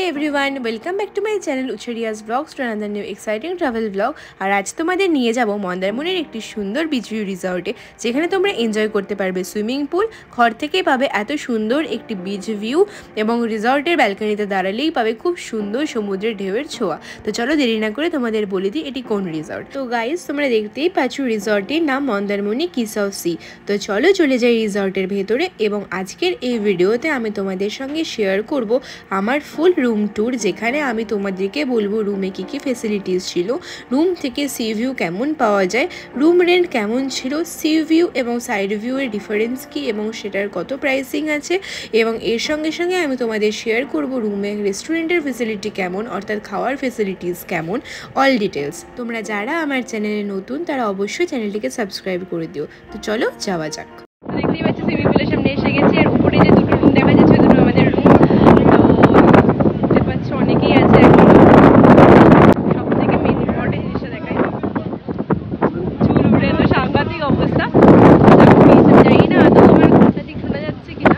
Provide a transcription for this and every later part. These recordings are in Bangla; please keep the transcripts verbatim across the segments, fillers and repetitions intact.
Everyone, welcome back to my channel উচ্ছরিয়াস blogs to another new exciting travel blog. আর আজ তোমাদের নিয়ে যাব মন্দারমনির একটি সুন্দর বিচ ভিউ রিসর্টে, যেখানে তোমরা এনজয় করতে পারবে সুইমিং পুল। ঘর থেকেই পাবে এত সুন্দর একটি বিচ ভিউ এবং রিসর্টের ব্যালকনিতে দাঁড়ালেই পাবে খুব সুন্দর সমুদ্রের ঢেউয়ের ছোঁয়া। তো চলো দেরি না করে তোমাদের বলে দিই এটি কোন রিসর্ট। তো গাইজ, তোমরা দেখতেই পাচ্ছ রিসর্টের নাম মন্দারমনি কিস অফ সি। তো চলো চলে যাই রিসর্টের ভেতরে, এবং আজকের এই ভিডিওতে আমি তোমাদের সঙ্গে শেয়ার করব আমার ফুল রুম ট্যুর, যেখানে আমি তোমাদেরকে বলবো রুমে কী কী ফেসিলিটিস ছিল, রুম থেকে সি ভিউ কেমন পাওয়া যায়, রুম রেন্ট কেমন ছিল, সি ভিউ এবং সাইড ভিউয়ের ডিফারেন্স কী এবং সেটার কত প্রাইসিং আছে, এবং এর সঙ্গে সঙ্গে আমি তোমাদের শেয়ার করব রুমে রেস্টুরেন্টের ফেসিলিটি কেমন, অর্থাৎ খাওয়ার ফেসিলিটিস কেমন, অল ডিটেলস। তোমরা যারা আমার চ্যানেলে নতুন তারা অবশ্যই চ্যানেলটিকে সাবস্ক্রাইব করে দিও। তো চলো যাওয়া যাক। দেখতেই পাচ্ছি সুইমিং পুলের সামনে এসে গেছি, আর উপরে যে দুটো রুম দেখা যাচ্ছে দুটো আমাদের রুম। অনেকেই আছে, সব থেকে মেন ইম্পর্টেন্ট জিনিসটা দেখাই, চুল উড়ে তো সাংঘাতিক অবস্থা। জানি না তো আমার কথা ঠিক শোনা যাচ্ছে কিনা।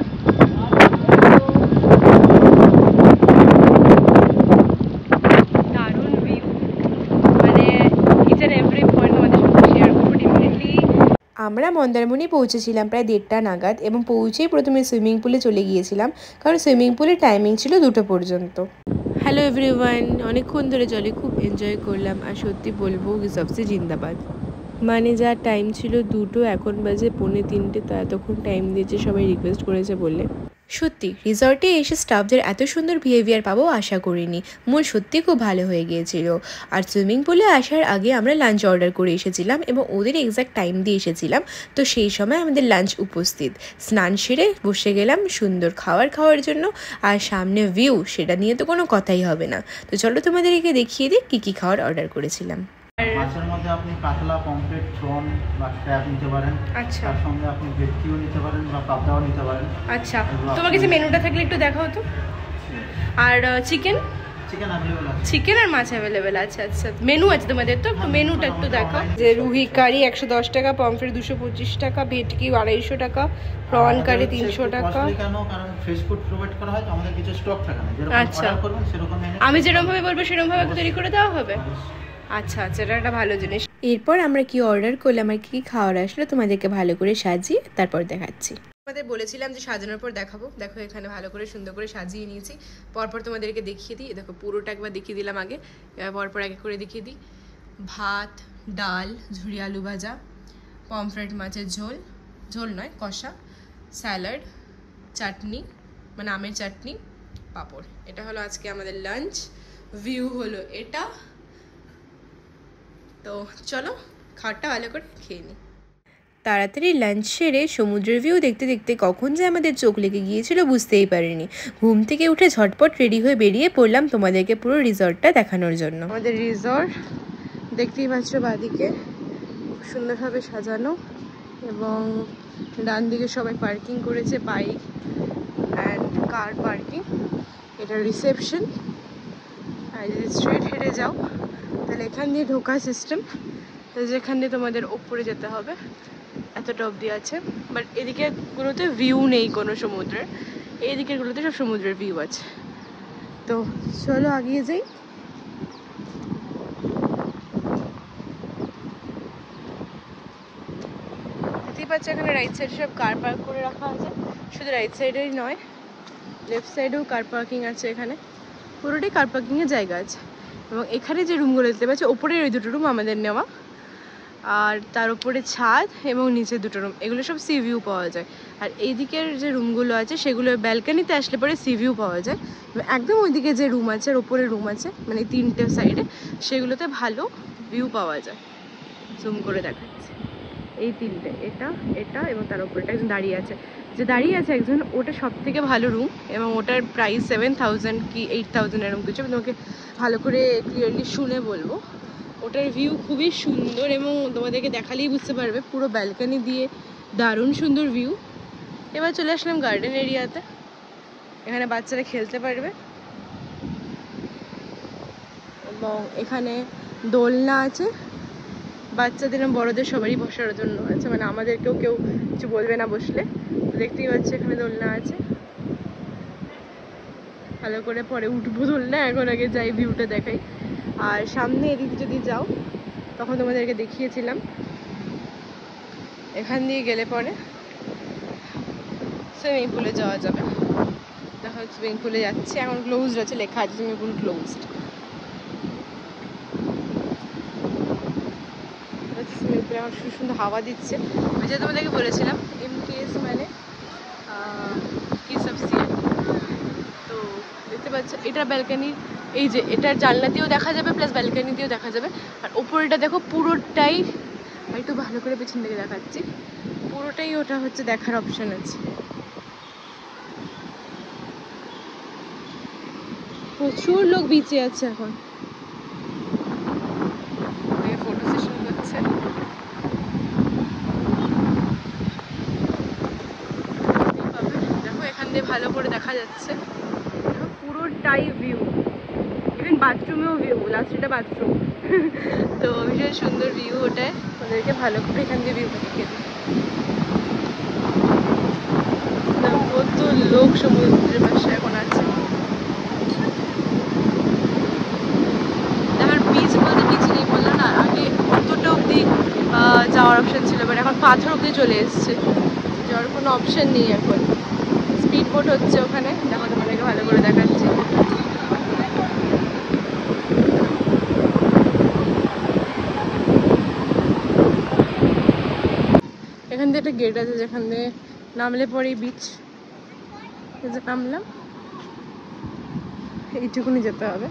দারুণ ভিউ, মানে ইচ অ্যান্ড এভরি পয়েন্ট আমাদের সঙ্গে শেয়ার করবো ডেফিনেটলি। আমরা মন্দারমনি পৌঁছেছিলাম প্রায় দেড়টা নাগাদ, এবং পৌঁছেই প্রথমে সুইমিং পুলে চলে গিয়েছিলাম, কারণ সুইমিং পুলের টাইমিং ছিল দুটো পর্যন্ত। হ্যালো এভরিওয়ান, অনেকক্ষণ ধরে জলে খুব এনজয় করলাম, আর সত্যি বলবো সবচেয়ে জিন্দাবাদ। মানে যা টাইম ছিল দুটো, এখন বাজে পৌনে তিনটে, তো এতক্ষণ টাইম দিয়েছে সবাই রিকোয়েস্ট করেছে বলে। সত্যি রিসর্টে এসে স্টাফদের এত সুন্দর বিহেভিয়ার পাবো আশা করিনি। মূল সত্যি খুব ভালো হয়ে গিয়েছিল। আর সুইমিং পুলে আসার আগে আমরা লাঞ্চ অর্ডার করে এসেছিলাম, এবং ওদের এক্স্যাক্ট টাইম দিয়ে এসেছিলাম, তো সেই সময় আমাদের লাঞ্চ উপস্থিত। স্নান সেরে বসে গেলাম সুন্দর খাবার খাওয়ার জন্য, আর সামনে ভিউ সেটা নিয়ে তো কোনো কথাই হবে না। তো চলো তোমাদেরকে দেখিয়ে দিই কী কী খাবার অর্ডার করেছিলাম। মাছের মধ্যে আপনি কাতলা, পমফ্রেট, প্রন বা ক্র্যাব নিতে পারেন। আচ্ছা, তার সঙ্গে আপনি ভেটকিও নিতে পারেন বা পাবদাও নিতে পারেন। আচ্ছা, তোমার কাছে মেনুটা থাকলে একটু দেখাও তো। আর চিকেন চিকেন অ্যাভেলেবেল আছে, চিকেন আর মাছ অ্যাভেলেবেল আছে। আচ্ছা, মেনু আছে তোমাদের তো, একটু মেনুটা একটু দেখাও। যে রুহি কারি একশো দশ টাকা, পমফ্রেট দুশো পঁচিশ টাকা, ভেটকি আড়াইশো টাকা, প্রন কারি তিনশো টাকা। কেন? কারণ ফ্রেশ ফুড প্রোভাইড করা হয় তো, আমাদের কিছু স্টক থাকে না, যেরকম অর্ডার করবেন সেরকম আমি যেরকম ভাবে বলবো সেরকম ভাবে তৈরি করে দেওয়া হবে। আচ্ছা আচ্ছা, এটা একটা ভালো জিনিস। এরপর আমরা কি অর্ডার করলাম আর কী খাওয়ার আসলো তোমাদেরকে ভালো করে সাজিয়ে তারপর দেখাচ্ছি। তোমাদের বলেছিলাম যে সাজানোর পর দেখাবো, দেখো এখানে ভালো করে সুন্দর করে সাজিয়ে নিয়েছি। পরপর তোমাদেরকে দেখিয়ে দিই, দেখো পুরোটা একবার দেখিয়ে দিলাম আগে, পরপর এক এক করে দেখিয়ে দিই। ভাত, ডাল, ঝুরি আলু ভাজা, পমফ্রেট মাছের ঝোল, ঝোল নয় কষা, স্যালাড, চাটনি মানে আমের চাটনি, পাঁপড়। এটা হলো আজকে আমাদের লাঞ্চ। ভিউ হলো এটা। তো চলো খাবারটা ভালো করে খেয়ে নিই। তাড়াতাড়ি লাঞ্চ সেরে সমুদ্রের ভিউ দেখতে দেখতে কখন যে আমাদের চোখ লেগে গিয়েছিল বুঝতেই পারিনি। ঘুম থেকে উঠে ঝটপট রেডি হয়ে বেরিয়ে পড়লাম তোমাদেরকে পুরো রিসর্টটা দেখানোর জন্য। আমাদের রিসর্ট দেখতেই পাচ্ছ, বাদিকে খুব সুন্দরভাবে সাজানো, এবং ডান দিকে সবাই পার্কিং করেছে, বাইক অ্যান্ড কার পার্কিং। এটা রিসেপশন। আর যদি স্ট্রেট হেঁটে যাও তাহলে এখান দিয়ে ঢোকা সিস্টেম, যেখান দিয়ে তোমাদের ওপরে যেতে হবে, এতটা অবধি আছে। বাট এদিকেগুলোতে ভিউ নেই কোনো সমুদ্রের, এইদিকেরগুলোতে সব সমুদ্রের ভিউ আছে। তো চলো আগিয়ে যাই। দেখতেই পাচ্ছ এখানে রাইট সাইডে সব কার পার্ক করে রাখা আছে। শুধু রাইট সাইডেই নয়, লেফট সাইডেও কার পার্কিং আছে। এখানে পুরোটাই কার পার্কিংয়ের জায়গা আছে। এবং এখানে যে রুমগুলো দেখতে পাচ্ছি, ওপরের ওই দুটো রুম আমাদের নেওয়া, আর তার উপরে ছাদ এবং নিচে দুটো রুম, এগুলো সব সি ভিউ পাওয়া যায়। আর এইদিকের যে রুমগুলো আছে সেগুলো ব্যালকানিতে আসলে পরে সি ভিউ পাওয়া যায়। একদম ওইদিকে যে রুম আছে আর ওপরে রুম আছে, মানে তিনটে সাইডে, সেগুলোতে ভালো ভিউ পাওয়া যায়। জুম করে দেখাচ্ছি, এই তিনটে, এটা এটা এবং তার উপরে একজন দাঁড়িয়ে আছে, যে দাঁড়িয়ে আছে একজন, ওটা সব থেকে ভালো রুম, এবং ওটার প্রাইস সেভেন থাউজেন্ড কি এইট থাউজেন্ড এরকম কিছু। আমি তোমাকে ভালো করে ক্লিয়ারলি শুনে বলবো। ওটার ভিউ খুবই সুন্দর, এবং তোমাদেরকে দেখালেই বুঝতে পারবে, পুরো ব্যালকানি দিয়ে দারুণ সুন্দর ভিউ। এবার চলে আসলাম গার্ডেন এরিয়াতে, এখানে বাচ্চারা খেলতে পারবে, এবং এখানে দোলনা আছে, বাচ্চাদের এবং বড়দের সবারই বসার জন্য আছে, মানে আমাদেরকেও কেউ কিছু বলবে না বসলে। দেখতেই পাচ্ছি এখানে দোলনা আছে। ভালো করে পরে উঠবো ধরল না, এখন আগে যাই ভিউটা দেখাই। আর সামনে এদিকে যদি যাও, তখন তোমাদেরকে দেখিয়েছিলাম, এখান দিয়ে গেলে পরে সুইমিং পুলে যাওয়া যাবে। দেখো সুইমিং পুলে যাচ্ছে, এখন ক্লোজড আছে, লেখা আছে সুইমিং পুল ক্লোজড। সুইমিং পুলে এখন সুন্দর সুন্দর হাওয়া দিচ্ছে। ওই যে তোমাদেরকে বলেছিলাম এম কে এস মানে কি সব সি। তো দেখতে পাচ্ছ এটা ব্যালকানি, এই যে এটার জানলা দিয়েও দেখা যাবে প্লাস ব্যালকানি দিয়েও দেখা যাবে। আর ওপরটা দেখো পুরোটাই, একটু ভালো করে পেছন থেকে দেখাচ্ছি, পুরোটাই ওটা হচ্ছে দেখার অপশন আছে। প্রচুর লোক বিচে আছে এখন, ফটো সেশন করছে। দেখো এখান দিয়ে ভালো করে দেখা যাচ্ছে, পুরোটাই ভিউ, ইভেন বাথরুমেও ভিউ, লাস্ট এটা বাথরুম। তো ভীষণ সুন্দর ভিউ ওটায়, ওদেরকে ভালো করে এখান দিয়ে ভিউটা দেখিয়ে দিই। কত লোক সমুদ্রের পাশে এখন আছে। আমার বিচ বলতে বিচ নেই বললাম না, আগে অতটা অব্দি যাওয়ার অপশন ছিল, বাট এখন পাথর অব্দি চলে এসছে, যাওয়ার কোনো অপশন নেই এখন। স্পিড বোট হচ্ছে ওখানে, দেখো তোমাদেরকে ভালো করে দেখাচ্ছি। এখান দিয়ে একটা গেট আছে, যেখান দিয়ে নামলে পরেই বিচ। নামলাম, এইটুকুনি যেতে হবে।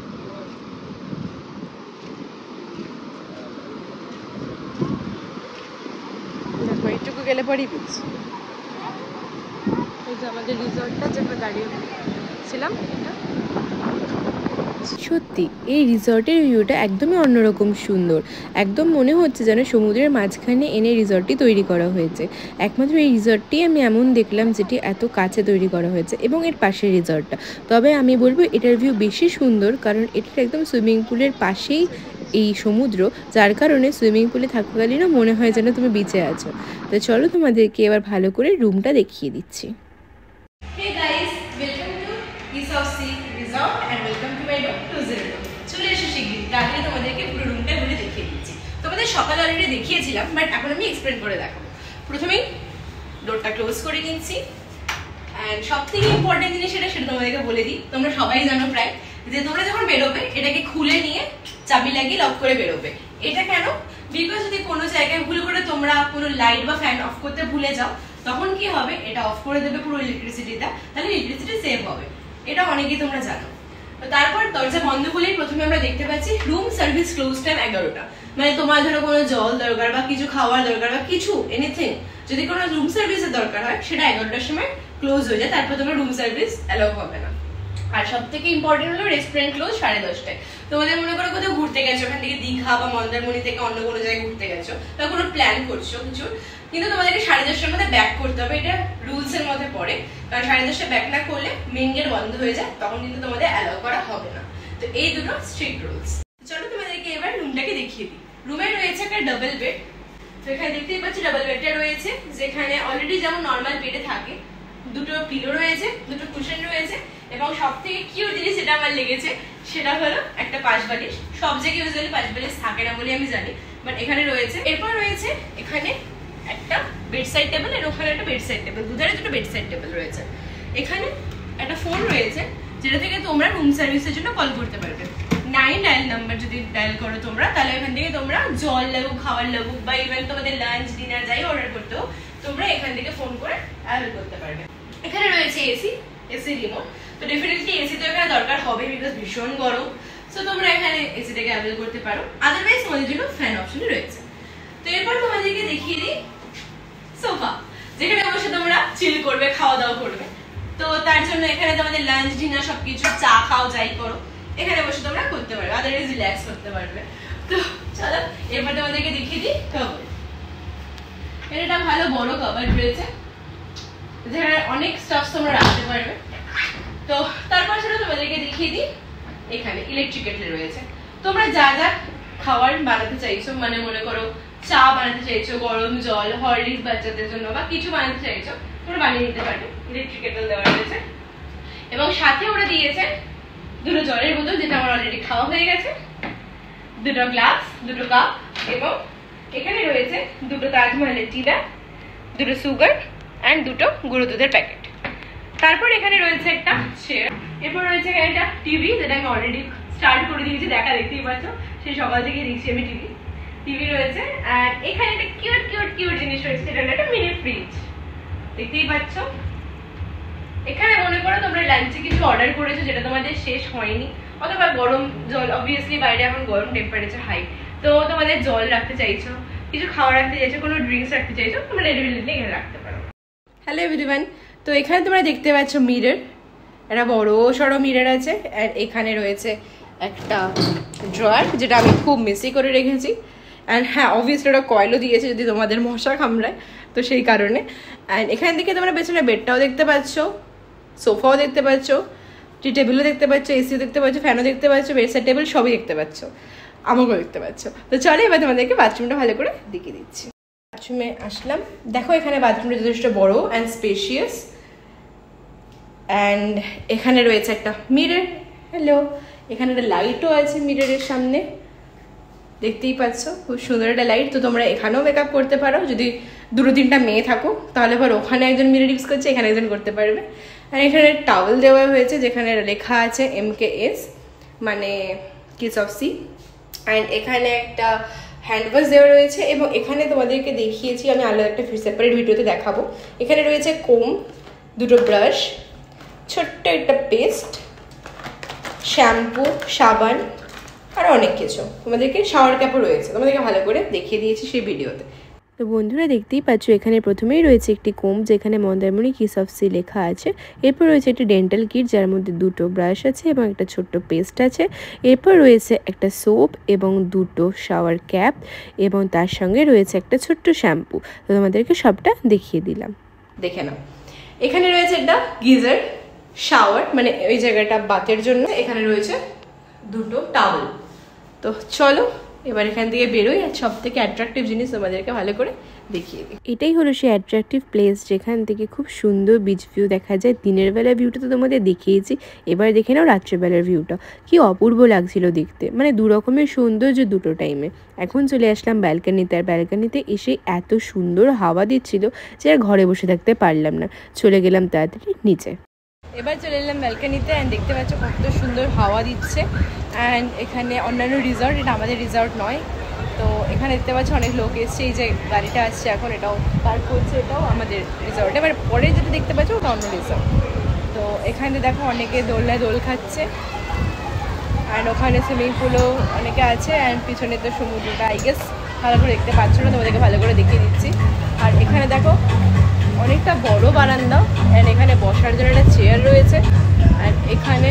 দেখো এইটুকু গেলে পরেই বিচ। এই যে আমাদের রিসর্টটা, যেটা দাঁড়িয়ে ছিলাম, এটা সত্যি এই রিসর্টের ভিউটা একদমই অন্যরকম সুন্দর। একদম মনে হচ্ছে যেন সমুদ্রের মাঝখানে এনে রিসর্টটি তৈরি করা হয়েছে। একমাত্র এই রিসর্টটি আমি এমন দেখলাম যেটি এত কাছে তৈরি করা হয়েছে, এবং এর পাশের রিসর্টটা। তবে আমি বলবো এটার ভিউ বেশি সুন্দর, কারণ এটার একদম সুইমিং পুলের পাশেই এই সমুদ্র, যার কারণে সুইমিং পুলে থাকাকালীনও মনে হয় যেন তুমি বিচে আছো। তো চলো তোমাদেরকে এবার ভালো করে রুমটা দেখিয়ে দিচ্ছি। Hey guys, welcome to Piece of Sea Resort and welcome to my room two oh two. চলে এসে শিগগির রাতে তোমাদেরকে পুরো রুমটা ঘুরে দেখিয়ে দিচ্ছি। তোমাদের সকালে অলরেডি দেখিয়েছিলাম, বাট এখন আমি এক্সপ্লেন করে দেখাবো। প্রথমেই ডোরটা ক্লোজ করে নিচ্ছি, অ্যান্ড সব থেকে ইম্পর্টেন্ট জিনিস এটা সেটা তোমাদেরকে বলে দিই। তোমরা সবাই জানো প্রায় যে তোমরা যখন বেরোবে এটাকে খুলে নিয়ে চাবি লাগিয়ে লক করে বেরোবে। এটা কেন? বিকজ যদি কোনো জায়গায় ভুল করে তোমরা কোনো লাইট বা ফ্যান অফ করতে ভুলে যাও, তখন কি হবে, এটা অফ করে দেবে পুরো ইলেকট্রিসিটিটা, তাহলে ইলেকট্রিসিটি সেভ হবে। এটা অনেকেই তোমরা জানো। তো তারপর দরজা বন্ধ করলেই প্রথমে আমরা দেখতে পাচ্ছি রুম সার্ভিস ক্লোজ টাইম এগারোটা। মানে তোমার ধরো কোনো জল দরকার বা কিছু খাওয়ার দরকার বা কিছু এনিথিং, যদি কোনো রুম সার্ভিসের দরকার হয় সেটা এগারোটার সময় ক্লোজ হয়ে যায়, তারপর তোমার রুম সার্ভিস অ্যালাউ হবে না। আর সব থেকে ইম্পর্টেন্ট হলো রেস্টুরেন্ট ক্লোজ সাড়ে দশটায়। তোমাদের মনে করো কোথাও ঘুরতে গেছো, ওখান থেকে দীঘা বা মন্দারমণি থেকে অন্য কোনো জায়গায় ঘুরতে গেছো বা কোনো প্ল্যান করছো কিছু, কিন্তু তোমাদেরকে সাড়ে দশটার মধ্যে ব্যাক করতে হবে। এটা রুলস এর মধ্যে পড়ে, কারণ সাড়ে দশটা ব্যাক না করলে মেইন গেট বন্ধ হয়ে যায়, তখন কিন্তু তোমাদের অ্যালাউ করা হবে না। তো এই দুটো স্ট্রিক্ট রুলস। চলো তোমাদেরকে এবার রুমটাকে দেখিয়ে দিই। রুমে রয়েছে একটা ডাবল বেড। তো এখানে দেখতেই পাচ্ছি ডাবল বেডটা রয়েছে, যেখানে অলরেডি যেমন নর্মাল বেডে থাকে দুটো পিলো রয়েছে, দুটো কুশন রয়েছে, এবং সব থেকে কিউট জিনিস যেটা আমার লেগেছে সেটা হলো একটা পাশ বালিশ। সব জায়গায় ইউজুয়ালি পাশ বালিশ থাকে না বলে আমি জানি, বাট এখানে রয়েছে। এরপর রয়েছে এখানে একটা বেড সাইড টেবিল, আর ওখানে একটা বেড সাইড টেবিল, দুধারে দুটো বেড সাইড টেবিল রয়েছে। এখানে একটা ফোন রয়েছে, যেটা থেকে তোমরা রুম সার্ভিসের জন্য কল করতে পারবে। নাইন ডায়াল নাম্বার যদি ডায়াল করো তোমরা, তাহলে এখান থেকে তোমরা জল লাগুক, খাবার লাগুক, বা ইভেন তোমাদের লাঞ্চ ডিনার যাই অর্ডার করতে হোক, তোমরা এখান থেকে ফোন করে অ্যাভেল করতে পারবে। এখানে রয়েছে এসি, এসি রিমোট। তো ডেফিনেটলি এসি তো এখানে দরকার হবে, বিকজ ভীষণ গরম। সো তোমরা এখানে এসি থেকে অ্যাভেল করতে পারো। আদারওয়াইজ তোমাদের জন্য ফ্যান অপশন রয়েছে। তো এরপর তোমাদেরকে দেখিয়ে দিই সোফা, যেখানে বসে তোমরা চিল করবে, খাওয়া দাওয়া করবে। তো তার জন্য এখানে তোমাদের লাঞ্চ ডিনার সবকিছু, চা খাও যাই করো, এখানে বসে তোমরা করতে পারবে, আদারওয়াইজ রিল্যাক্স করতে পারবে। তো চলো এরপর তোমাদেরকে দেখিয়ে দিই কভার। এটা ভালো বড় কভার রয়েছে, যেখানে অনেক স্টাফ তোমরা রাখতে পারবে। তো তারপর সেটা তোমাদেরকে দেখিয়ে দিই এখানে ইলেকট্রিক কেটল রয়েছে। তোমরা যা যা খাবার বানাতে চাইছো, মানে মনে করো চা বানাতে চাইছো, গরম জল, হরলিক্স বাচ্চাদের জন্য বা কিছু বানাতে চাইছো, তোমরা বানিয়ে নিতে পারবে। ইলেকট্রিক কেটল দেওয়া রয়েছে। এবং সাথে ওরা দিয়েছে দুটো জলের বোতল, যেটা আমার অলরেডি খাওয়া হয়ে গেছে, দুটো গ্লাস, দুটো কাপ, এবং এখানে রয়েছে দুটো তাজমহলের টি ব্যাগ, দুটো সুগার অ্যান্ড দুটো গুঁড়ো দুধের প্যাকেট। তারপর এখানে রয়েছে একটা চেয়ার, এরপর রয়েছে এখানে একটা টিভি, যেটা আমি অলরেডি স্টার্ট করে দিয়েছি, দেখা দেখতেই পাচ্ছ, সেই সকাল থেকে দেখছি আমি টিভি টিভি রয়েছে। আর এখানে একটা কিউট কিউট কিউট জিনিস রয়েছে, যেটা একটা মিনি ফ্রিজ, দেখতেই পাচ্ছ। এখানে মনে করো তোমরা লাঞ্চে কিছু অর্ডার করেছো যেটা তোমাদের শেষ হয়নি, অথবা গরম জল, অবভিয়াসলি বাইরে এখন গরম টেম্পারেচার হাই, তো তোমাদের জল রাখতে চাইছো, কিছু খাওয়া রাখতে চাইছো, কোনো ড্রিঙ্কস রাখতে চাইছো, তোমরা এভেলেবলি এখানে রাখতে পারো। হ্যালো এভরিওয়ান, তো এখানে তোমরা দেখতে পাচ্ছ মিরর, একটা বড় সড়ো মিরর আছে। আর এখানে রয়েছে একটা ড্রয়ার, যেটা আমি খুব মেসি করে রেখেছি। অ্যান্ড হ্যাঁ, অবভিয়াসলি ওটা কয়েলও দিয়েছে যদি তোমাদের মশা কামড়ায়, তো সেই কারণে। অ্যান্ড এখান থেকে তোমরা পেছনে বেডটাও দেখতে পাচ্ছ, সোফাও দেখতে পাচ্ছ, টি টেবিলও দেখতে পাচ্ছ, এসিও দেখতে পাচ্ছ, ফ্যানও দেখতে পাচ্ছ, বেডসাইড টেবিল সবই দেখতে পাচ্ছ, আমাকেও দেখতে পাচ্ছ। তো চলো এবার তোমাদেরকে বাথরুমটা ভালো করে দেখিয়ে দিচ্ছি। বাথরুমে আসলাম, দেখো এখানে বাথরুমটা যথেষ্ট বড় অ্যান্ড স্পেশিয়াস। অ্যান্ড এখানে রয়েছে একটা মিরর, হ্যালো, এখানে একটা লাইটও আছে মিররের সামনে, দেখতেই পাচ্ছ, খুব সুন্দর একটা লাইট। তো তোমরা এখানেও মেকআপ করতে পারো, যদি দুটো তিনটা মেয়ে থাকো তাহলে এবার ওখানে একজন মিরর ইউজ করছে, এখানে একজন করতে পারবে। আর এখানে টাওয়েল দেওয়া হয়েছে, যেখানে লেখা আছে এম কে এস, মানে কিস অফ সি। অ্যান্ড এখানে একটা হ্যান্ড ওয়াশ দেওয়া রয়েছে, এবং এখানে তোমাদেরকে দেখিয়েছি আমি আলাদা একটা সেপারেট ভিডিওতে দেখাবো। এখানে রয়েছে কোম, দুটো ব্রাশ, ছোট্ট একটা পেস্ট, শ্যাম্পু, সাবান, আর অনেক কিছু। তোমাদেরকে শাওয়ার ক্যাপও রয়েছে, তোমাদেরকে ভালো করে দেখিয়ে দিয়েছি সেই ভিডিওতে। তো বন্ধুরা দেখতেই পাচ্ছ এখানে প্রথমেই রয়েছে একটি কোম, যেখানে মন্দারমণি কিস অফ সি লেখা আছে। এরপর রয়েছে একটি ডেন্টাল কিট, যার মধ্যে দুটো ব্রাশ আছে এবং একটা ছোট্ট পেস্ট আছে। এরপর রয়েছে একটা সোপ এবং দুটো শাওয়ার ক্যাপ, এবং তার সঙ্গে রয়েছে একটা ছোট্ট শ্যাম্পু। তো তোমাদেরকে সবটা দেখিয়ে দিলাম, দেখে নাও। এখানে রয়েছে একটা গিজার, শাওয়ার মানে ওই জায়গাটা বাতের জন্য। এখানে রয়েছে দুটো টাওয়েল। তো চলো এবার এখান থেকে বেরোই, আর সব থেকে অ্যাট্রাকটিভ জিনিস তোমাদেরকে ভালো করে দেখিয়ে দিই। এটাই হলো সেই অ্যাট্রাকটিভ প্লেস, যেখান থেকে খুব সুন্দর বিচ ভিউ দেখা যায়। দিনের বেলার ভিউটা তো তোমাদের দেখিয়েছি, এবার দেখে নাও রাত্রেবেলার ভিউটা, কি অপূর্ব লাগছিল দেখতে, মানে দু রকমের সৌন্দর্য দুটো টাইমে। এখন চলে আসলাম ব্যালকানিতে, আর ব্যালকানিতে এসে এত সুন্দর হাওয়া দিচ্ছিল যে আর ঘরে বসে থাকতে পারলাম না, চলে গেলাম তাড়াতাড়ি নিচে। এবার চলে এলাম ব্যালকানিতে, অ্যান্ড দেখতে পাচ্ছ কত সুন্দর হাওয়া দিচ্ছে। অ্যান্ড এখানে অন্যান্য রিসর্ট, এটা আমাদের রিসর্ট নয়। তো এখানে দেখতে পাচ্ছ অনেক লোক এসছে, এই যে গাড়িটা আসছে এখন, এটাও পার্ক করছে, এটাও আমাদের রিসর্ট। এবার পরে যেটা দেখতে পাচ্ছ ওটা অন্য রিসর্ট। তো এখানে দেখো অনেকে দোলনায় দোল খাচ্ছে, অ্যান্ড ওখানে সুইমিং পুলও অনেকে আছে। অ্যান্ড পিছনে তো সমুদ্রটা আই গেস ভালো করে দেখতে পাচ্ছ না, তোমাদেরকে ভালো করে দেখিয়ে দিচ্ছি। আর এখানে দেখো অনেকটা বড় বারান্দা, অ্যান্ড এখানে বসার জন্য একটা চেয়ার রয়েছে। অ্যান্ড এখানে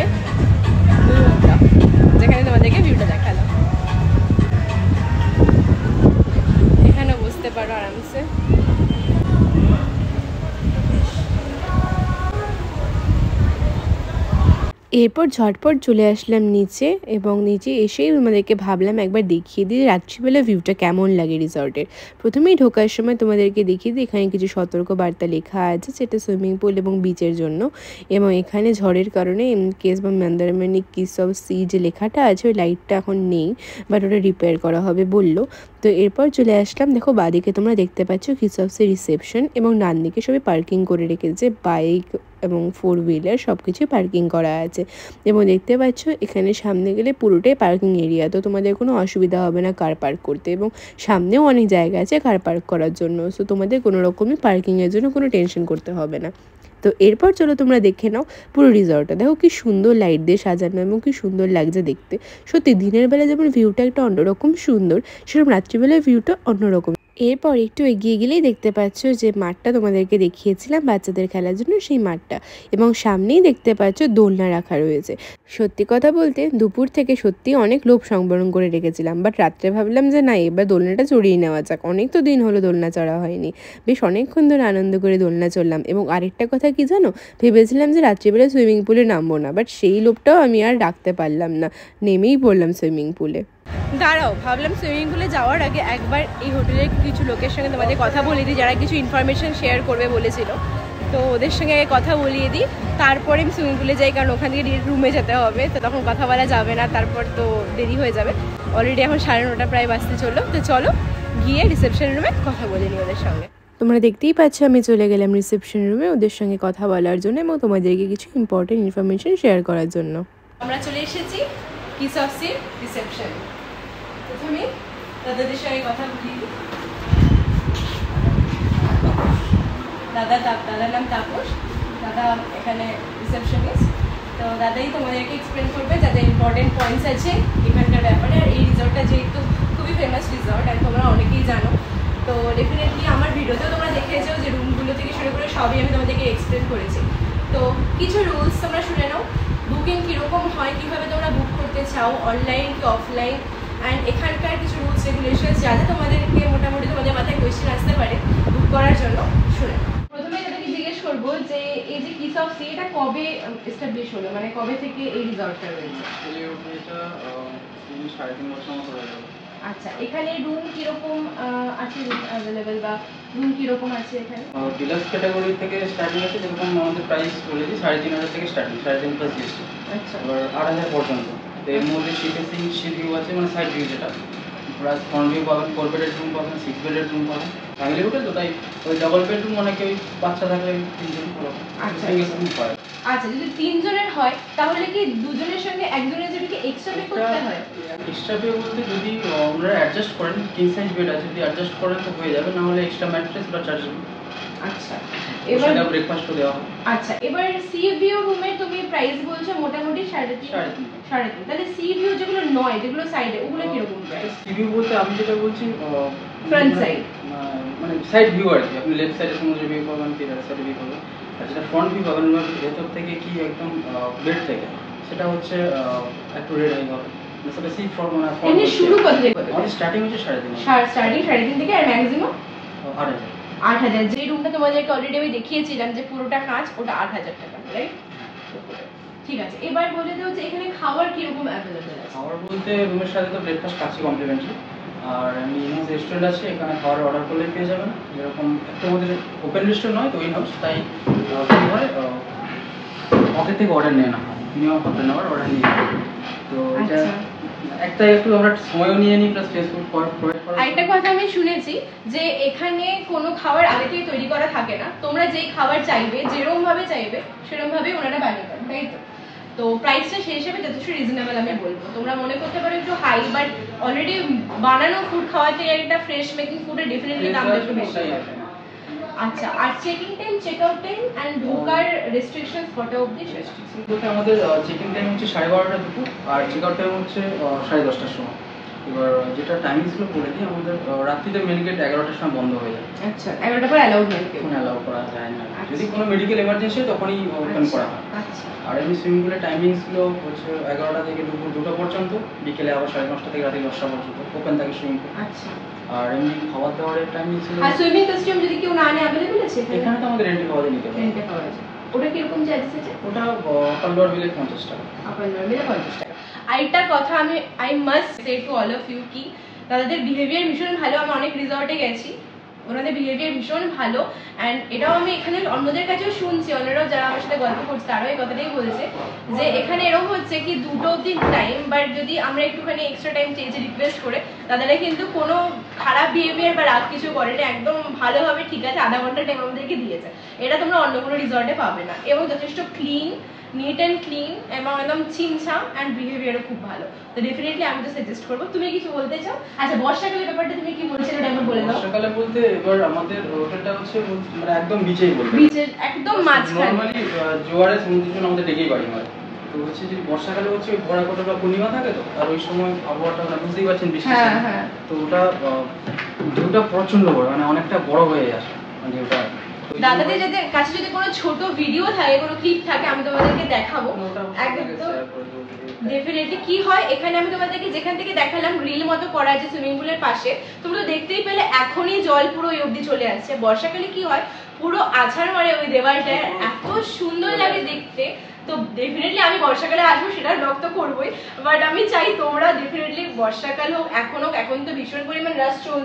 রুমটা, যেখানে তোমাদেরকে ভিউটা দেখালাম, এখানে বুঝতে পারো আরামসে। এরপর ঝটপট চলে আসলাম নিচে, এবং নিচে এসেই তোমাদেরকে ভাবলাম একবার দেখিয়ে দিই রাত্রিবেলা ভিউটা কেমন লাগে রিসর্টের। প্রথমেই ঢোকার সময় তোমাদেরকে দেখিয়ে দিই এখানে কিছু সতর্ক বার্তা লেখা আছে, যেটা সুইমিং পুল এবং বিচের জন্য। এবং এখানে ঝড়ের কারণে এম কেস বা মন্দারমণি কিস অফ সি যে লেখাটা আছে ওই লাইটটা এখন নেই, বাট ওটা রিপেয়ার করা হবে বললো। তো এরপর চলে আসলাম, দেখো বাদিকে তোমরা দেখতে পাচ্ছ কিস অফ সি রিসেপশন, এবং ডান দিকে সবাই পার্কিং করে রেখেছে, বাইক এবং ফোর হুইলার সব কিছুই পার্কিং করা আছে। এবং দেখতে পাচ্ছ এখানে সামনে গেলে পুরোটাই পার্কিং এরিয়া, তো তোমাদের কোনো অসুবিধা হবে না কার পার্ক করতে, এবং সামনেও অনেক জায়গা আছে কার পার্ক করার জন্য। সো তোমাদের কোনো রকমই পার্কিংয়ের জন্য কোনো টেনশন করতে হবে না। তো এরপর চলো তোমরা দেখে নাও পুরো রিসর্টটা, দেখো কি সুন্দর লাইট দিয়ে সাজানো এবং কি সুন্দর লাগছে দেখতে। সত্যি দিনের বেলা যেমন ভিউটা একটা অন্যরকম সুন্দর, সেরকম রাত্রিবেলার ভিউটা অন্যরকম। এরপর একটু এগিয়ে গেলেই দেখতে পাচ্ছ যে মাঠটা তোমাদেরকে দেখিয়েছিলাম বাচ্চাদের খেলার জন্য, সেই মাঠটা, এবং সামনেই দেখতে পাচ্ছ দোলনা রাখা রয়েছে। সত্যি কথা বলতে দুপুর থেকে সত্যি অনেক লোভ সংবরণ করে রেখেছিলাম, বাট রাত্রে ভাবলাম যে না এবার দোলনাটা চড়িয়ে নেওয়া যাক, অনেক তো দিন হলো দোলনা চড়া হয়নি। বেশ অনেকক্ষণ ধরে আনন্দ করে দোলনা চড়লাম। এবং আরেকটা কথা কি জানো, ভেবেছিলাম যে রাত্রিবেলা সুইমিং পুলে নামবো না, বাট সেই লোভটাও আমি আর রাখতে পারলাম না, নেমেই পড়লাম সুইমিং পুলে। দাঁড়াও, ভাবলাম সুইমিং পুলে যাওয়ার আগে একবার এই হোটেলের কিছু লোকের সঙ্গে তোমাদের কথা বলে দিই, যারা কিছু ইনফরমেশন শেয়ার করবে বলেছিল। তো ওদের সঙ্গে কথা বলিয়ে দিই, তারপরে আমি সুইমিং পুলে যাই, কারণ ওখান থেকে রুমে যেতে হবে, তো তখন কথা বলা যাবে না, তারপর তো দেরি হয়ে যাবে। অলরেডি এখন সাড়ে নটা প্রায় বাজতে চললো, তো চলো গিয়ে রিসেপশন রুমে কথা বলে নিই ওদের সঙ্গে। তোমরা দেখতেই পাচ্ছ আমি চলে গেলাম রিসেপশন রুমে ওদের সঙ্গে কথা বলার জন্য এবং তোমাদেরকে কিছু ইম্পর্টেন্ট ইনফরমেশন শেয়ার করার জন্য। আমরা চলে এসেছি কিস অফ সি রিসেপশন। প্রথমে দাদাদের সঙ্গে কথা বলি। দাদা দাদার নাম তাপস, দাদা এখানে রিসেপশনিস্ট। তো দাদাই তোমাদেরকে এক্সপ্লেন করবে যা যা ইম্পর্টেন্ট পয়েন্টস আছে এখানকার ব্যাপারে। আর এই রিসর্টটা যেহেতু খুবই ফেমাস রিসর্ট আর তোমরা অনেকেই জানো, তো ডেফিনেটলি আমার ভিডিওতেও তোমরা দেখেছো যে রুমগুলো থেকে শুরু করে সবই আমি তোমাদেরকে এক্সপ্লেন করেছি। তো কিছু রুলস তোমরা শুনে নাও, বুকিং কীরকম হয়, কীভাবে তোমরা বুক করতে চাও, অনলাইন কি অফলাইন, অ্যান্ড এখানকার কিছু রুলস রেগুলেশনস যাতে তোমাদেরকে মোটামুটি তোমাদের মাথায় কোয়েশ্চেন আসতে পারে বুক করার জন্য শুনে নাও। প্রথমে তাদেরকে জিজ্ঞেস করবো যে এই যে কিস অফ সি এটা কবে এস্টাবলিশ হলো, মানে কবে থেকে এই রিসর্টটা রয়েছে? সাড়ে তিন বছর মতো হয়ে গেল। আচ্ছা, এখানে রুম কিরকম আছে অ্যাভেলেবেল বা রুম কিরকম আছে এখানে? ডিলাক্স ক্যাটাগরি থেকে স্টার্টিং আছে, যেরকম আমাদের প্রাইস বলেছি সাড়ে তিন হাজার থেকে স্টার্টিং, সাড়ে তিন প্লাস জিএসটি। আচ্ছা, এবার আট হাজার পর্যন্ত। এর মধ্যে সি ফেসিং সি ভিউ আছে, মানে সাইড ভিউ যেটা, প্লাস ফ্রন্ট ভিউ পাবেন, ফোর বেডের রুম পাবেন, সিক্স বেডের রুম পাবেন। ফ্যামিলি হোটেল তো তাই ওই ডাবল বেডরুম অনেকে ওই বাচ্চা থাকলে তিনজন ভালো। আচ্ছা হয়। আচ্ছা, যদি তিনজনের হয় তাহলে কি দুজনের সঙ্গে একজনের যদি কি এক্সট্রা পে করতে হয়? এক্সট্রা পে বলতে যদি আপনারা অ্যাডজাস্ট করেন, কিং সাইজ বেড আছে, যদি অ্যাডজাস্ট করেন তো হয়ে যাবে, না হলে এক্সট্রা ম্যাট্রেস বা চার্জ হবে। আচ্ছা, এবার ব্রেকফাস্টও দেওয়া হয়। আচ্ছা, এবার সি ভিউ রুমে তুমি প্রাইস বলছো মোটামুটি সাড়ে তিন সাড়ে তিন তাহলে সি ভিউ যেগুলো নয়, যেগুলো সাইডে, ওগুলো কিরকম প্রাইস? সি ভিউ বলতে আমি যেটা বলছি ফ্রন্ট সাইড, মানে সাইড ভিউ আর কি, আপনি লেফট সাইডে সমুদ্র ভিউ পাবেন, কি রাইট সাইডে ভিউ পাবেন। আর যেটা ফ্রন্ট ভিউ পাবেন ভেতর থেকে কি একদম বেড থেকে, সেটা হচ্ছে একটু রেড আই হবে। সেটা সি ফ্রন্ট মানে ফ্রন্ট শুরু কত থেকে কত? আমাদের স্টার্টিং হচ্ছে সাড়ে তিন স্টার্টিং সাড়ে তিন থেকে আর ম্যাক্সিমাম আট হাজার। আট হাজার যে রুমটা তোমাদেরকে অলরেডি আমি দেখিয়েছিলাম যে পুরোটা কাঁচ, ওটা আট হাজার টাকা, রাইট? ঠিক আছে, এবার বলে দাও যে এখানে খাবার কিরকম অ্যাভেলেবেল আছে? খাবার বলতে রুমের সাথে তো ব্রেকফাস্ট আছে কমপ্লিমেন্টারি, আর এমনি ইনহাউস রেস্টুরেন্ট আছে, এখানে খাবার অর্ডার করলে পেয়ে যাবেন। যেরকম একটা আমাদের ওপেন রেস্টুরেন্ট নয় তো ইনহাউস, তাই কী হয় অফিস থেকে অর্ডার নেয় না, minimum half an hour order নিয়ে যাবে। তো এটা একটা একটু আমরা সময়ও নিয়ে নিই, প্লাস ফেসবুক প্রোভাইড করা। আরেকটা কথা আমি শুনেছি যে এখানে কোনো খাবার আগে থেকে তৈরি করা থাকে না, তোমরা যেই খাবার চাইবে যেরকম ভাবে চাইবে সেরকম ভাবে ওনারা বানিয়ে দেন, তাই তো? তো প্রাইসটা সেই হিসেবে যথেষ্ট রিজনেবল আমি বলবো। তোমরা মনে করতে পারো একটু হাই, বাট অলরেডি বানানো ফুড খাওয়া থেকে একটা ফ্রেশ মেকিং ফুডের ডেফিনেটলি দামটা একটু বেশি। আচ্ছা, আর checking time, check out time and ঢোকার রেস্ট্রিকশনস কটা অবধি? রেস্ট্রিকশন বলতে আমাদের চেকিং টাইম হচ্ছে সাড়ে বারোটা দুপুর, আর চেক আউট টাইম হচ্ছে সাড়ে দশটার সময়। এবার যেটা টাইমিংসগুলো বলে দিই, আমাদের রাত্রিতে মেন গেট এগারোটার সময় বন্ধ হয়ে যায়। আচ্ছা, এগারোটার পর অ্যালাউড নেই, এখন অ্যালাউ করা যায় না, যদি কোনো মেডিকেল এমার্জেন্সি হয় তখনই ওপেন করা হয়। আচ্ছা, আর এমনি সুইমিং পুলের টাইমিংসগুলো হচ্ছে এগারোটা থেকে দুপুর দুটো পর্যন্ত, বিকেলে আবার সাড়ে পাঁচটা থেকে রাতে দশটা পর্যন্ত ওপেন থাকে সুইমিং পুল। আচ্ছা, আর এমনি খাবার দাবারের টাইমিং ছিল। আর সুইমিং কস্টিউম যদি কেউ না নেয় অ্যাভেলেবল আছে এখানে? তো আমাদের রেন্টে পাওয়া যায়, নিতে পারে। রেন্টে পাওয়া যায়। ওটা কিরকম চার্জেস আছে? ওটা আপার লোয়ার মিলে পঞ্চাশ টাকা। আপার লোয়ার মিলে পঞ্চাশ টাকা। আরেকটা কথা আমি I must say to all of you কি তাদের বিহেভিয়ার ভীষণ ভালো। আমি অনেক রিসর্টে গেছি, ওনাদের বিহেভিয়ার ভীষণ ভালো। অ্যান্ড এটাও আমি এখানে অন্যদের কাছেও শুনছি, অন্যরাও যারা আমার সাথে গল্প করছে তারাও এই কথাটাই বলছে যে এখানে এরকম হচ্ছে কি দুটো অব্দি টাইম, বাট যদি আমরা একটুখানি এক্সট্রা টাইম চেয়েছি রিকোয়েস্ট করে, তাদেরা কিন্তু কোনো খারাপ বিহেভিয়ার বা রাগ কিছু করে না, একদম ভালোভাবে ঠিক আছে আধা ঘন্টা টাইম আমাদেরকে দিয়েছে। এটা তোমরা অন্য কোনো রিসর্টে পাবে না। এবং যথেষ্ট ক্লিন, নিট অ্যান্ড ক্লিন এবং একদম ছিমছাম, অ্যান্ড বিহেভিয়ারও খুব ভালো। তো ডেফিনেটলি আমি তো সাজেস্ট করবো। তুমি কিছু বলতে চাও? আচ্ছা, বর্ষাকালের ব্যাপারটা তুমি কি বলছিলে ওটা একবার বলে দাও। বর্ষাকালে বলতে এবার আমাদের হোটেলটা হচ্ছে মানে একদম বিচেই বলতে, বিচের একদম মাঝখানে। নরমালি জোয়ারে সমুদ্রের জন্য আমাদের ডেকেই বাড়ি হয়। তো হচ্ছে যে বর্ষাকালে হচ্ছে ভরা কোটা বা পূর্ণিমা থাকে, তো আর ওই সময় আবহাওয়াটা মানে বুঝতেই পারছেন বৃষ্টি, তো ওটা ঢেউটা প্রচন্ড বড়, মানে অনেকটা বড় হয়ে আসে ঢেউটা। দাদাদের যদি কাছে যদি কোনো ছোট ভিডিও থাকে, কোনো ক্লিপ থাকে, আমি তোমাদেরকে দেখাবো একদম। ডেফিনেটলি কি হয় এখানে আমি তোমাদেরকে যেখান থেকে দেখালাম গ্রিল মতো করা আছে সুইমিং পুলের পাশে, তোমরা দেখতেই পেলে এখনই জল পুরো ওই অবধি চলে আসছে। বর্ষাকালে কি হয় পুরো আছাড় মারে ওই দেওয়ালটা, এত সুন্দর লাগে দেখতে। তো ডেফিনেটলি আমি বর্ষাকালে আসবো, সেটার ব্লগ তো করবোই, বাট আমি চাই তোমরা ডেফিনেটলি বর্ষাকাল হোক এখন হোক, এখন তো ভীষণ পরিমাণ রাশ চলছে,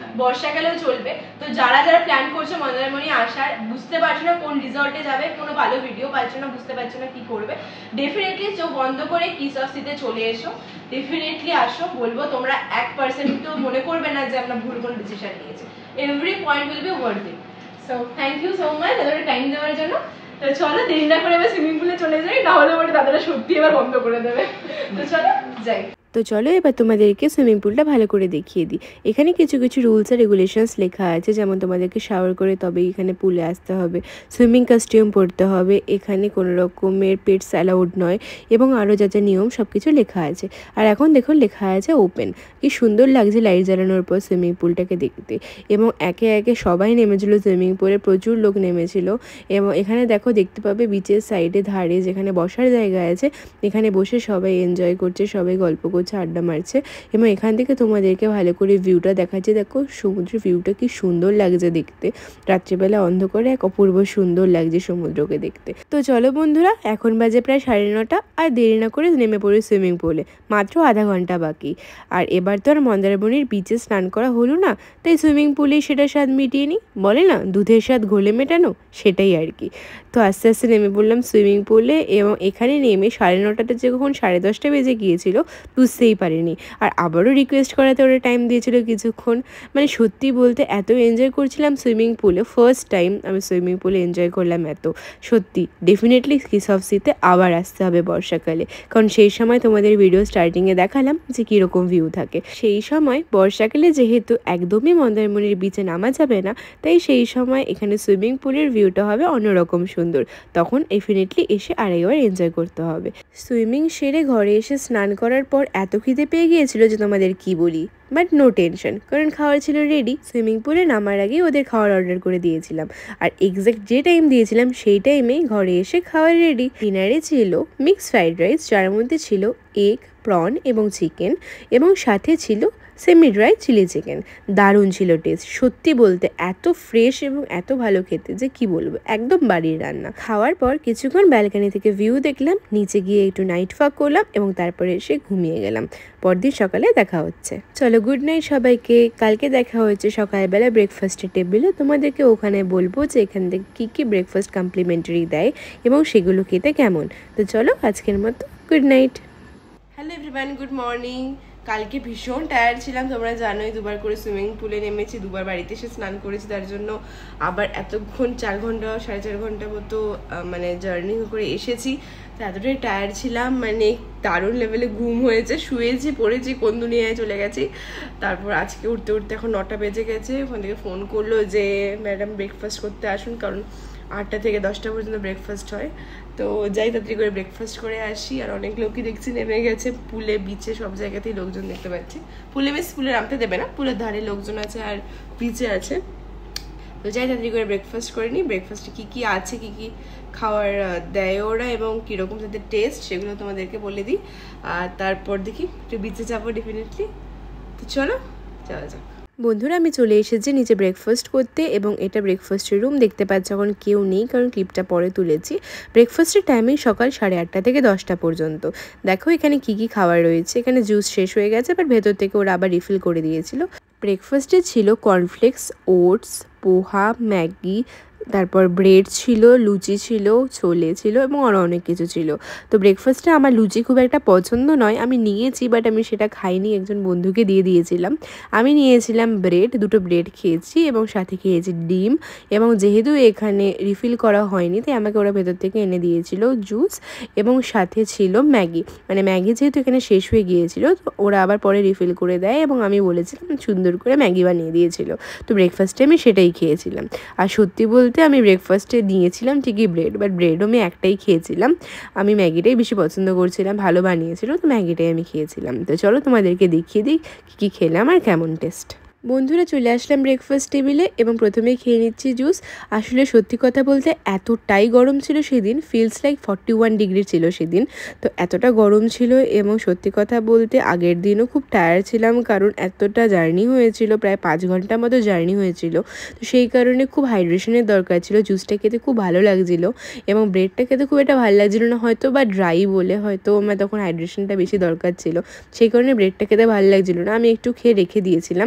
বর্ষাকালেও চলবে। তো যারা যারা প্ল্যান করছে মন্দারমণি আসার, বুঝতে পারছো না কোন রিসর্টে যাবে, কোনো ভালো ভিডিও পাচ্ছ না, বুঝতে পারছো না কি করবে, ডেফিনেটলি চোখ বন্ধ করে কিস অফ সিতে চলে এসো, ডেফিনেটলি আসো। বলবো তোমরা এক পার্সেন্ট তো মনে করবে না যে আমরা ভুল কোনো ডিসিশন নিয়েছি। Every point will be worth it. So thank you so much এতটা টাইম দেওয়ার জন্য। তো চলো দেরি না করে এবার সুইমিং পুলে চলে যাই, না হলে ওটা দাদারা সত্যি এবার বন্ধ করে দেবে। তো চলো যাই। তো চলো এবার তোমাদেরকে সুইমিং পুলটা ভালো করে দেখিয়ে দিই। এখানে কিছু কিছু রুলস আর রেগুলেশনস লেখা আছে, যেমন তোমাদেরকে শাওয়ার করে তবেই এখানে পুলে আসতে হবে, সুইমিং কস্টিউম পরতে হবে, এখানে কোনো রকমের পেটস অ্যালাউড নয়, এবং আরও যা যা নিয়ম সব কিছু লেখা আছে। আর এখন দেখো লেখা আছে ওপেন। কি সুন্দর লাগছে লাইট জ্বালানোর পর সুইমিং পুলটাকে দেখতে। এবং একে একে সবাই নেমেছিল সুইমিং পুলে, প্রচুর লোক নেমেছিল। এবং এখানে দেখো দেখতে পাবে বিচের সাইডে ধারে যেখানে বসার জায়গা আছে, এখানে বসে সবাই এনজয় করছে, সবাই গল্প করছে, আড্ডা মারছে। এবং এখান থেকে তোমাদেরকে ভালো করে ভিউটা দেখাচ্ছে। দেখো সমুদ্রের ভিউটা কি সুন্দর লাগছে দেখতে, রাত্রিবেলা অন্ধকারে এক অপূর্ব সুন্দর লাগছে সমুদ্রকে দেখতে। তো চলো বন্ধুরা, এখন বাজে প্রায় সাড়ে নটা, আর দেরি না করে নেমে পড়ি সুইমিং পুলে, মাত্র আধা ঘন্টা বাকি। আর এবার তো আর মন্দারমণির বিচে স্নান করা হলো না, তাই সুইমিং পুলেই সেটা স্বাদ মিটিয়ে নিই, বলে না দুধের স্বাদ ঘোলে মেটানো, সেটাই আর কি। তো আস্তে আস্তে নেমে পড়লাম সুইমিং পুলে, এবং এখানে নেমে সাড়ে নটাটা যখন সাড়ে দশটা বেজে গিয়েছিল বুঝতেই পারিনি। আর আবারও রিকোয়েস্ট করাতে ওরা টাইম দিয়েছিল কিছুক্ষণ। মানে সত্যি বলতে এত এনজয় করছিলাম সুইমিং পুলে, ফার্স্ট টাইম আমি সুইমিং পুলে এনজয় করলাম এত। সত্যি ডেফিনেটলি কিস অফ সিতে আবার আসতে হবে বর্ষাকালে, কারণ সেই সময় তোমাদের ভিডিও স্টার্টিংয়ে দেখালাম যে কীরকম ভিউ থাকে। সেই সময় বর্ষাকালে যেহেতু একদমই মন্দারমণির বিচে নামা যাবে না, তাই সেই সময় এখানে সুইমিং পুলের ভিউটা হবে অন্যরকম সুন্দর। তখন ডেফিনেটলি এসে আরেকবার এনজয় করতে হবে। সুইমিং সেরে ঘরে এসে স্নান করার পর এত খিদে পেয়ে গিয়েছিল যে তোমাদের কি বলি, বাট নো টেনশন, কারণ খাওয়ার ছিল রেডি। সুইমিং পুলে নামার আগেই ওদের খাওয়ার অর্ডার করে দিয়েছিলাম, আর এক্স্যাক্ট যে টাইম দিয়েছিলাম সেই টাইমেই ঘরে এসে খাওয়ার রেডি। ডিনারে ছিল মিক্সড ফ্রাইড রাইস, যার মধ্যে ছিল এগ, প্রন এবং চিকেন, এবং সাথে ছিল সেমি ড্রাই চিলি চিকেন। দারুণ ছিল টেস্ট, সত্যি বলতে এত ফ্রেশ এবং এত ভালো খেতে যে কি বলবো, একদম বাড়ির রান্না। খাওয়ার পর কিছুক্ষণ ব্যালকানি থেকে ভিউ দেখলাম, নিচে গিয়ে একটু নাইট ওয়াক করলাম, এবং তারপরে এসে ঘুমিয়ে গেলাম। পরদিন সকালে দেখা হচ্ছে। চলো গুড নাইট সবাইকে। কালকে দেখা হচ্ছে সকালবেলা ব্রেকফাস্টের টেবিলে, তোমাদেরকে ওখানে বলবো যে এখান থেকে কী কী ব্রেকফাস্ট কমপ্লিমেন্টারি দেয় এবং সেগুলো খেতে কেমন। তো চলো আজকের মতো good night. Hello everyone, good morning. কালকে ভীষণ টায়ার্ড ছিলাম, তোমরা জানোই দুবার করে সুইমিং পুলে নেমেছি, দুবার বাড়িতে এসে স্নান করেছি, তার জন্য আবার এতক্ষণ চার ঘন্টা সাড়ে চার ঘন্টা মতো মানে জার্নি করে এসেছি। তো এতটাই টায়ার্ড ছিলাম, মানে দারুণ লেভেলে ঘুম হয়েছে, শুয়েছি পড়েছি কোন দুনিয়ায় চলে গেছি। তারপর আজকে উঠতে উঠতে এখন নটা বেজে গেছে, ওখান থেকে ফোন করলো যে ম্যাডাম ব্রেকফাস্ট করতে আসুন, কারণ আটটা থেকে দশটা পর্যন্ত ব্রেকফাস্ট হয়। তো যাই তাড়াতাড়ি করে ব্রেকফাস্ট করে আসি। আর অনেক লোকই দেখছি নেমে গেছে পুলে, বিচে, সব জায়গাতেই লোকজন দেখতে পাচ্ছি। পুলে বেশ পুলে নামতে দেবে না, পুলের ধারে লোকজন আছে আর বিচে আছে। তো যাই তাড়াতাড়ি করে ব্রেকফাস্ট করে নিই। ব্রেকফাস্টে কী কী আছে, কী কী খাওয়ার দেয় ওরা এবং কীরকম তাদের টেস্ট, সেগুলো তোমাদেরকে বলে দিই। আর তারপর দেখি একটু বিচে যাবো ডেফিনেটলি। তো চলো যাওয়া যাক। বন্ধুরা আমি চলে এসেছি নিচে ব্রেকফাস্ট করতে, এবং এটা ব্রেকফাস্টের রুম। দেখতে পাচ্ছ এখন কেউ নেই, কারণ ক্লিপটা পরে তুলেছি। ব্রেকফাস্টের টাইমিং সকাল সাড়ে আটটা থেকে দশটা পর্যন্ত। দেখো এখানে কি কি খাবার রয়েছে। এখানে জুস শেষ হয়ে গেছে, বাট ভেতর থেকে ওরা আবার রিফিল করে দিয়েছিল। ব্রেকফাস্টে ছিল কর্নফ্লেক্স, ওটস, পোহা, ম্যাগি, তারপর ব্রেড ছিল, লুচি ছিল, ছোলে ছিল, এবং আরও অনেক কিছু ছিল। তো ব্রেকফাস্টে আমার লুচি খুব একটা পছন্দ নয়, আমি নিয়েছি বাট আমি সেটা খাইনি, একজন বন্ধুকে দিয়ে দিয়েছিলাম। আমি নিয়েছিলাম ব্রেড, দুটো ব্রেড খেয়েছি, এবং সাথে খেয়েছি ডিম। এবং যেহেতু এখানে রিফিল করা হয়নি, তাই আমাকে ওরা ভেতর থেকে এনে দিয়েছিল জুস, এবং সাথে ছিল ম্যাগি। মানে ম্যাগি যেহেতু এখানে শেষ হয়ে গিয়েছিল, তো ওরা আবার পরে রিফিল করে দেয়, এবং আমি বলেছিলাম সুন্দর করে ম্যাগি বানিয়ে দিয়েছিল। তো ব্রেকফাস্টে আমি সেটাই খেয়েছিলাম। আর সত্যি বলতে আমি ব্রেকফাস্টে নিয়েছিলাম ঠিকই ব্রেড, বাট ব্রেডও আমি একটাই খেয়েছিলাম। আমি ম্যাগিটাই বেশি পছন্দ করছিলাম, ভালো বানিয়েছিল, তো ম্যাগিটাই আমি খেয়েছিলাম। তো চলো তোমাদেরকে দেখিয়ে দিই কী কী খেলাম আর কেমন টেস্ট। বন্ধুরা চলে আসলাম ব্রেকফাস্ট টেবিলে, এবং প্রথমেই খেয়ে নিচ্ছি জুস। আসলে সত্যি কথা বলতে এতটাই গরম ছিল সেদিন, feels like forty one degree ছিল সেদিন। তো এতটা গরম ছিল, এবং সত্যি কথা বলতে আগের দিনও খুব টায়ার্ড ছিলাম, কারণ এতটা জার্নি হয়েছিল, প্রায় পাঁচ ঘন্টার মতো জার্নি হয়েছিল। তো সেই কারণে খুব হাইড্রেশনের দরকার ছিল। জুসটা খেতে খুব ভালো লাগছিলো, এবং ব্রেডটা খেতে খুব একটা ভালো লাগছিলো না, হয়তো বা ড্রাই বলে হয়তো আমার তখন হাইড্রেশনটা বেশি দরকার ছিল, সেই কারণে ব্রেডটা খেতে ভালো লাগছিলো না। আমি একটু খেয়ে রেখে দিয়েছিলাম।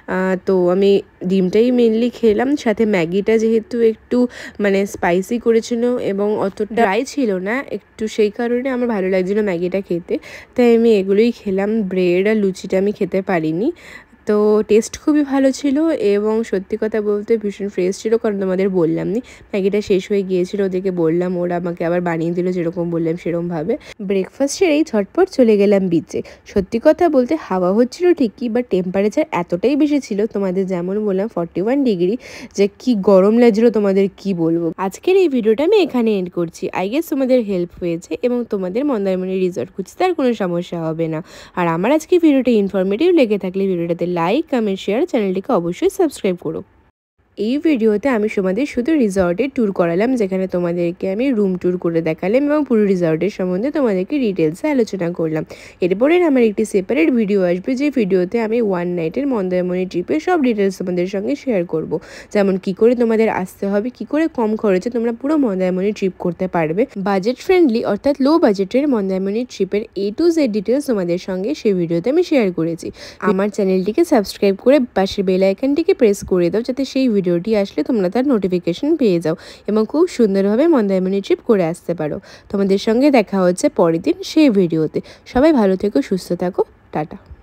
তো আমি ডিমটাই মেনলি খেলাম, সাথে ম্যাগিটা যেহেতু একটু মানে স্পাইসি করেছিল এবং অতটা ড্রাই ছিল না একটু, সেই কারণে আমার ভালো লাগছিলো ম্যাগিটা খেতে, তাই আমি এগুলোই খেলাম। ব্রেড আর লুচিটা আমি খেতে পারিনি। তো টেস্ট খুবই ভালো ছিল এবং সত্যি কথা বলতে ভীষণ ফ্রেশ ছিল, কারণ তোমাদের বললাম নি ম্যাগিটা শেষ হয়ে গিয়েছিল, ওদেরকে বললাম, ওরা আমাকে আবার বানিয়ে দিল যেরকম বললাম সেরকমভাবে। ব্রেকফাস্ট সেরেই ঝটপট চলে গেলাম বিচে। সত্যি কথা বলতে হাওয়া হচ্ছিল ঠিকই, বাট টেম্পারেচার এতটাই বেশি ছিল, তোমাদের যেমন বললাম ফর্টি ওয়ান ডিগ্রি, যে কি গরম লাগছিল তোমাদের কি বলবো। আজকের এই ভিডিওটা আমি এখানে এন্ড করছি। আই গেস তোমাদের হেল্প হয়েছে এবং তোমাদের মন্দারমণি রিসর্ট খুঁজতে আর কোনো সমস্যা হবে না। আর আমার আজকে ভিডিওটা ইনফরমেটিভ লেগে থাকলে ভিডিওটাতে লাইক কমেন্ট শেয়ার, চ্যানেলটিকে অবশ্যই সাবস্ক্রাইব করো। এই ভিডিওতে আমি তোমাদের শুধু রিসর্টের ট্যুর করালাম, যেখানে তোমাদেরকে আমি রুম ট্যুর করে দেখালাম এবং পুরো রিসর্টের সম্বন্ধে তোমাদেরকে ডিটেলসে আলোচনা করলাম। এরপরে আমার একটি সেপারেট ভিডিও আসবে, যে ভিডিওতে আমি ওয়ান নাইটের মন্দারমণি ট্রিপের সব ডিটেলস তোমাদের সঙ্গে শেয়ার করব, যেমন কি করে তোমাদের আসতে হবে, কি করে কম খরচে তোমরা পুরো মন্দারমণি ট্রিপ করতে পারবে, বাজেট ফ্রেন্ডলি অর্থাৎ লো বাজেটের মন্দারমণি ট্রিপের এ টু জেড ডিটেলস তোমাদের সঙ্গে সেই ভিডিওতে আমি শেয়ার করেছি। আমার চ্যানেলটিকে সাবস্ক্রাইব করে পাশের বেল আইকনটিকে প্রেস করে দাও, যাতে সেই ভিডিওটি আসলে তোমরা তার নোটিফিকেশন পেয়ে যাও এবং খুব সুন্দরভাবে মন্দারমণি ট্রিপ করে আসতে পারো। তোমাদের সঙ্গে দেখা হচ্ছে পরের দিন সেই ভিডিওতে। সবাই ভালো থেকো, সুস্থ থাকো, টাটা।